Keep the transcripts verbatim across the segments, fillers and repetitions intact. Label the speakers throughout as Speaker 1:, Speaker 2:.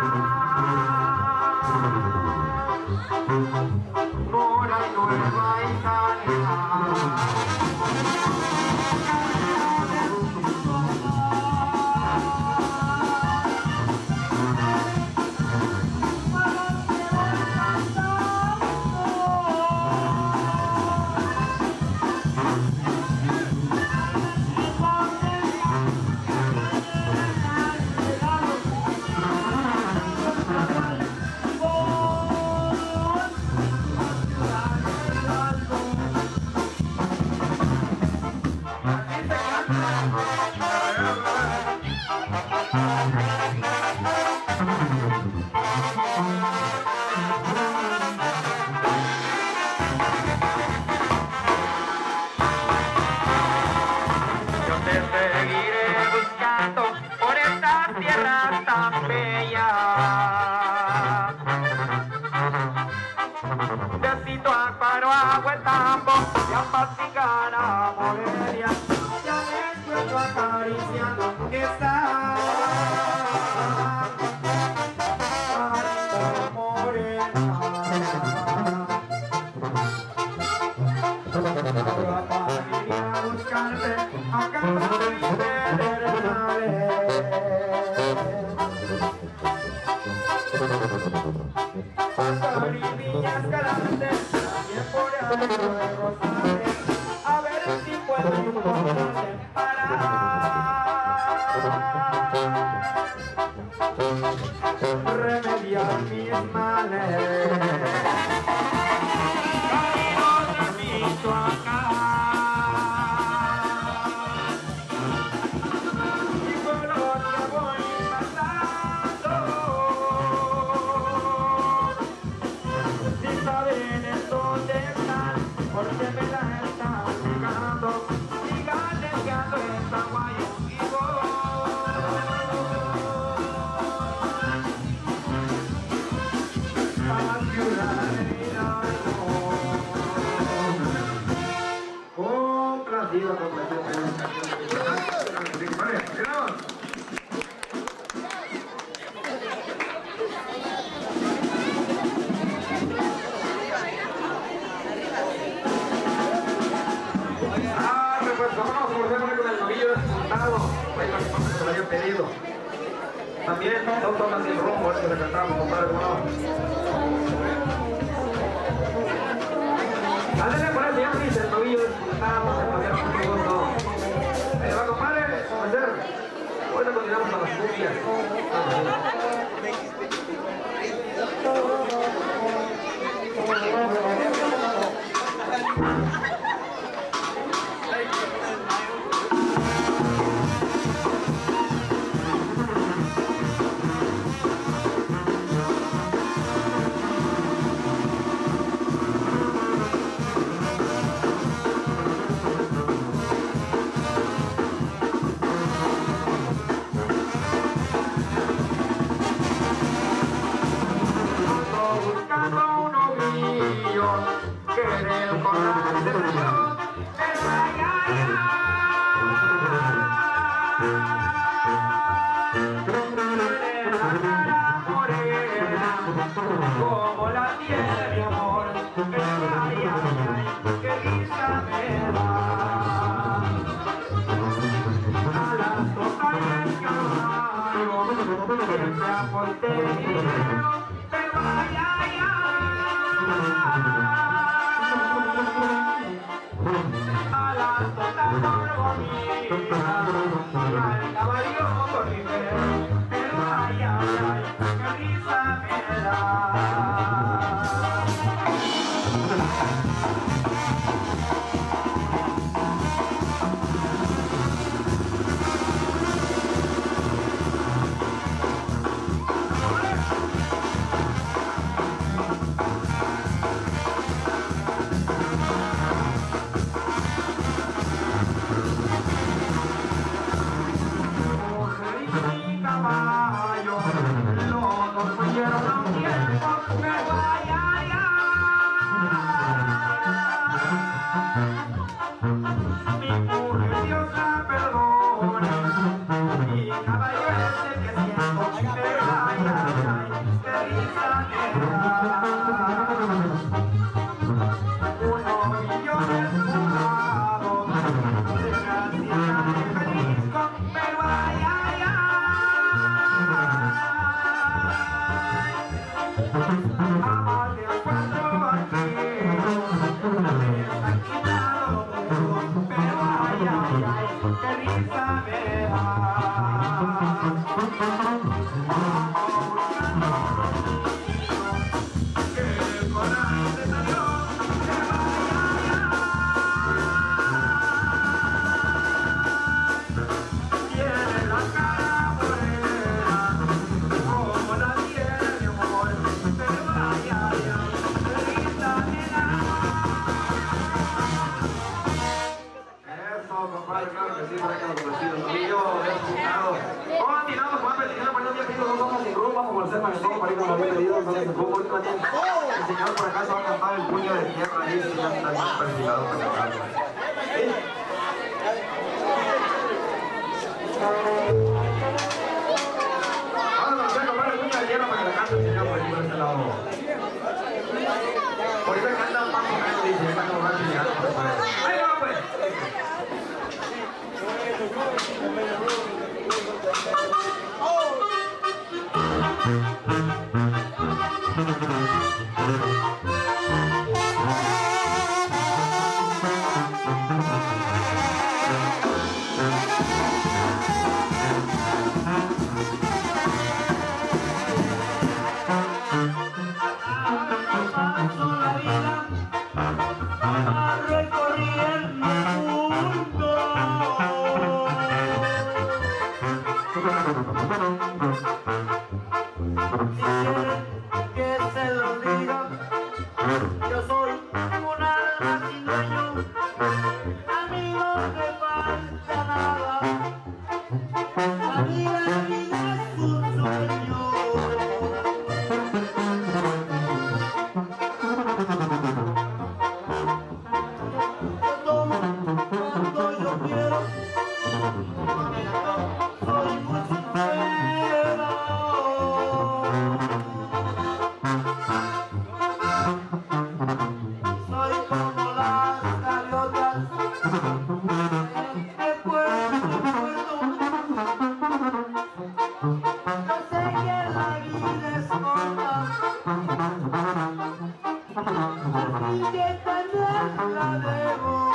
Speaker 1: Mora y Nueva Italia. Besito a paro, agua el tambo, ya pastican a Morelia, ya le encuentro acariciando que está. Marita morena, yo para ir a buscarte, acá no me perdonaré. Niñas galantes, también por ahí de Rosales, a ver si puedo encontrarte para remediar mis males. Caminos de Michoacán, y por los que voy pasando, saben en dónde están, porque me la están negando, sigan negando esta guayo y voy a la ciudad de Hidalgo. Complacido, complacido. Vale, ¡miramos! Pues vámonos, por ejemplo, con el novillo despuntado. Ahí para que se lo había pedido. También no tocan el rumbo, ese que le cantamos, compadre, ¿cómo no? Ándale por ahí, ya dice el novillo despuntado, se todavía no me gustó. Ahí va, compadre, a hacer. Ahorita continuamos con las cumbias. Querer con la atención, pero ay, ay, ay. La cara morena, como la tiene mi amor, pero ay, ay, ay, qué risa me da. A las totales que hago, siempre aporté dinero, pero ay, ay, ay. A la tota por bonita, al caballo por mi fe, pero ay, ay, ay, qué risa me da. Caballo ese que siento, pero ay, ay, ay.
Speaker 2: El señor por acá se va a cantar el puño de tierra ahí, si ya está bien perfilado para cantarlo. Vamos a comprar el puño de tierra para que la cante el señor por ahí por este lado. Ahorita canta más o menos, dice, canta borracho y ya. ¡Ahí va pues!
Speaker 1: Que se lo diga, yo soy un alma sin dueño, a mí no me falta nada, a mí la vida es un sueño. Yo tomo cuando yo quiero, soy muy sincero. Soy como las gaviotas de puerto en puerto. Yo sé que la vida es corta y que también la debo.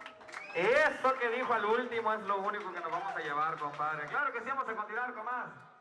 Speaker 2: Eso que dijo al último es lo único que nos vamos a llevar, compadre. Claro que sí, vamos a continuar con más.